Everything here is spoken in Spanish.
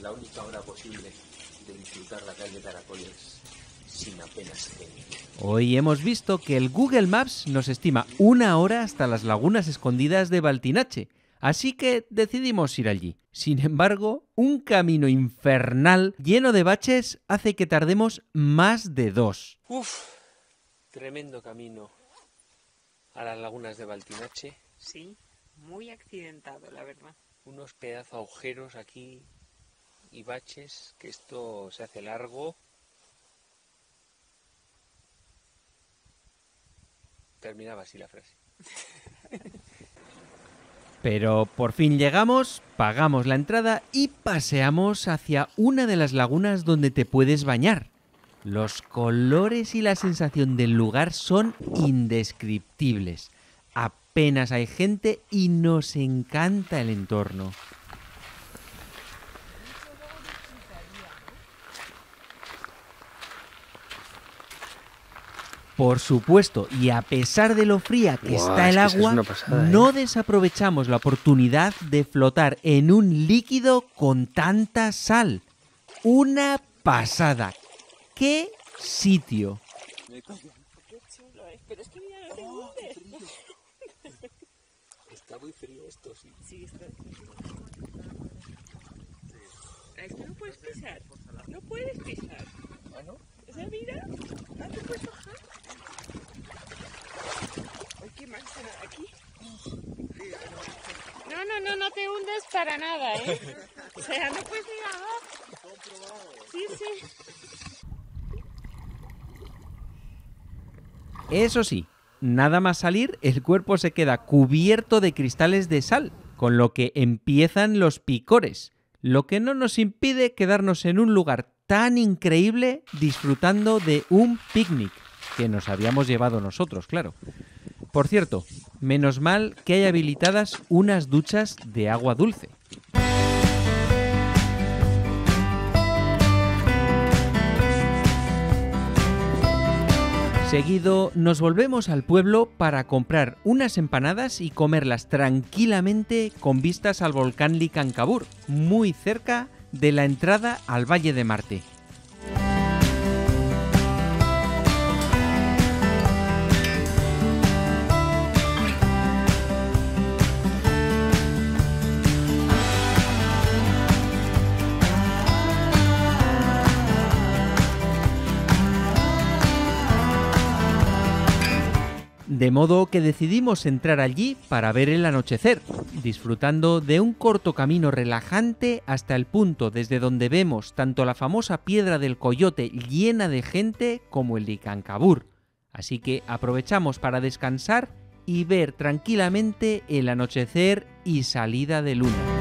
la única hora posible de disfrutar la calle Caracoles sin apenas genio. Hoy hemos visto que el Google Maps nos estima 1 hora hasta las lagunas escondidas de Baltinache, así que decidimos ir allí. Sin embargo, un camino infernal lleno de baches hace que tardemos más de 2. Tremendo camino a las lagunas de Baltinache. Sí, muy accidentado, la verdad. Unos pedazos agujeros aquí y baches, que esto se hace largo. Terminaba así la frase. Pero por fin llegamos, pagamos la entrada y paseamos hacia una de las lagunas donde te puedes bañar. Los colores y la sensación del lugar son indescriptibles. Apenas hay gente y nos encanta el entorno. Por supuesto, y a pesar de lo fría que está el agua, no desaprovechamos la oportunidad de flotar en un líquido con tanta sal. ¡Una pasada! ¡Qué sitio! Qué chulo es, pero es que mira, no te hundes. Está muy frío esto, sí. Sí, está frío. Esto no puedes pisar. No puedes pisar. ¿Ah, no? O sea, mira, no te puedes bajar. Ay, qué mal será aquí. No te hundes para nada, ¿eh? O sea, no puedes ir abajo. Sí, sí. Eso sí, nada más salir, el cuerpo se queda cubierto de cristales de sal, con lo que empiezan los picores, lo que no nos impide quedarnos en un lugar tan increíble disfrutando de un picnic, que nos habíamos llevado nosotros, claro. Por cierto, menos mal que hay habilitadas unas duchas de agua dulce. Seguido nos volvemos al pueblo para comprar unas empanadas y comerlas tranquilamente con vistas al volcán Licancabur, muy cerca de la entrada al Valle de Marte. De modo que decidimos entrar allí para ver el anochecer, disfrutando de un corto camino relajante hasta el punto desde donde vemos tanto la famosa Piedra del Coyote llena de gente como el Licancabur. Así que aprovechamos para descansar y ver tranquilamente el anochecer y salida de luna.